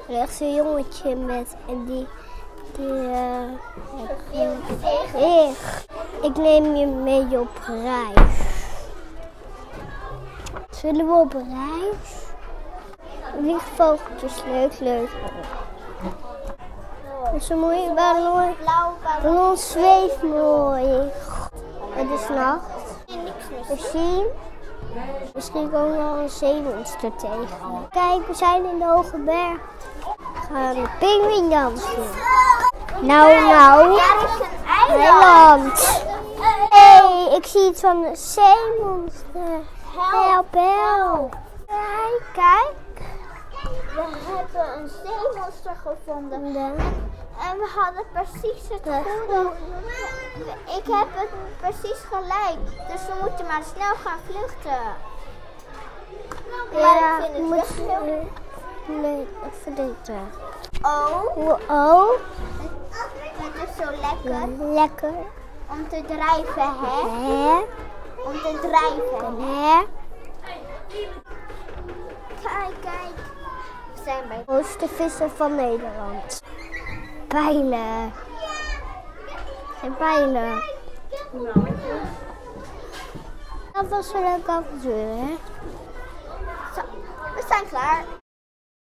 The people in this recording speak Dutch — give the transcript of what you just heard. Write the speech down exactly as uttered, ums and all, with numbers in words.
Er ligt zo'n jongetje met en die, die uh, ik, ik neem je mee op reis. Zullen we op reis? Vliegvogeltjes, leuk, leuk. Zo mooi, ballon, ballon zweeft mooi. Het is nacht. We zien, misschien komen we wel een zeemonster tegen. Kijk, we zijn in de Hoge Berg. We gaan de pinguïndans doen. Nou, nou. Er is een eiland. Hé, hey, ik zie iets van een zeemonster. Help, help. Kijk, kijk. We hebben een zeemonster gevonden. En we hadden precies het goede. Ik heb het precies gelijk. Dus we moeten maar snel gaan vluchten. Maar Ja, ik vind het moet, echt heel... uh, nee, ik vind het weg. Oh, Oh, het is zo lekker lekker. om te drijven, hè? Hè? Om te drijven. Hè? Kijk, kijk. We zijn bij De grootste visser van Nederland. Pijlen. Geen pijlen. Dat was een leuk avontuur, hè? Zo, we zijn klaar.